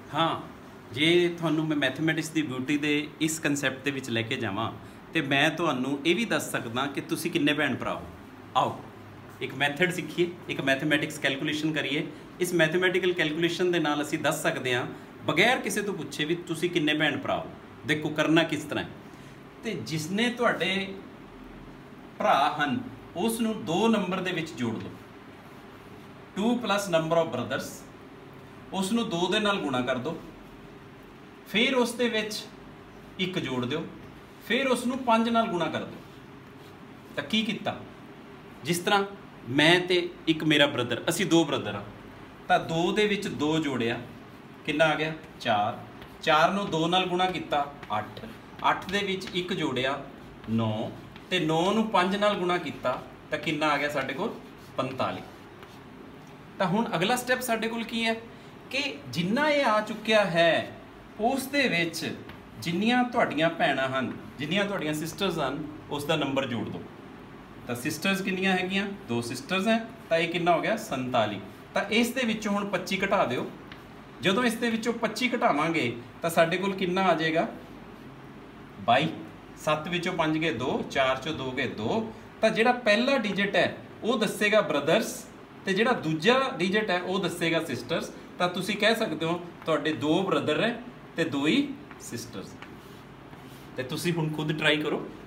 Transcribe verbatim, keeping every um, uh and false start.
हाँ, जे ਤੁਹਾਨੂੰ मैं मैथमैटिक्स ਦੀ ਬਿਊਟੀ ਦੇ ਇਸ ਕਨਸੈਪਟ ਦੇ ਵਿੱਚ ਲੈ ਕੇ ਜਾਵਾਂ ਤੇ ਮੈਂ ਤੁਹਾਨੂੰ ਇਹ ਵੀ ਦੱਸ ਸਕਦਾ ਕਿ ਤੁਸੀਂ ਕਿੰਨੇ ਭੈਣ ਭਰਾ ਹੋ। ਆਓ ਇੱਕ ਮੈਥਡ ਸਿੱਖੀਏ, ਇੱਕ ਮੈਥਮੈਟਿਕਸ ਕੈਲਕੂਲੇਸ਼ਨ ਕਰੀਏ। ਇਸ ਮੈਥਮੈਟੀਕਲ ਕੈਲਕੂਲੇਸ਼ਨ ਦੇ ਨਾਲ ਅਸੀਂ ਦੱਸ ਸਕਦੇ ਹਾਂ ਬਗੈਰ ਕਿਸੇ ਤੋਂ ਪੁੱਛੇ ਵੀ ਤੁਸੀਂ ਕਿੰਨੇ ਭੈਣ ਭਰਾ ਹੋ। ਦੇਖੋ ਕਰਨਾ ਕਿਸ ਤਰ੍ਹਾਂ ਹੈ, ਤੇ ਜਿਸਨੇ ਤੁਹਾਡੇ ਭਰਾ ਹਨ ਉਸ ਨੂੰ ਦੋ ਨੰਬਰ ਦੇ ਵਿੱਚ ਜੋੜ ਲਓ। Two plus number of brothers उसनू दो दे नाल गुणा कर दो, फिर उस दे विच एक जोड़ दो, फिर उसनू पांच नाल गुणा कर दो। तो की कीता, जिस तरह मैं ते एक मेरा ब्रदर, असी दो ब्रदर हाँ, तो दो दे विच दो जोड़िया कितना आ गया चार, चार नू दो नाल गुणा किया अठ, अठ दे विच एक जोड़िया नौ, ते नौ नू पांच नाल गुणा किया तो कितना आ गया साडे कोल पंताली। तो हुण अगला स्टैप साडे कोल की है कि जिन्ना ये आ चुकिया है उस दे विच जिन्नियां तुहाडियां भैणां हन, जिन्नियां तुहाडियां सिस्टर्स हन, उसका नंबर जोड़ दो। तो सिस्टर्स किन्नियां हैगियां, दो सिस्टर्स हैं, तो ये कितना हो गया संताली। तो इस दे विचों हुण पच्ची घटा दिओ। जदों इस दे विचों पच्ची घटावांगे तो साडे कोल कितना आ जाएगा बाई। सत्त विचों पंज गए दो, चार चों दो गए दो। तो जिहड़ा पहला डिजिट है वो दसेगा ब्रदर्स, तो जिहड़ा दूजा डिजिट है वो दसेगा सिस्टर्स। तो तुसी कह सकते हो तुहाडे दो ब्रदर है तो दो ही सिस्टर्स। तो तुसी हुण खुद ट्राई करो।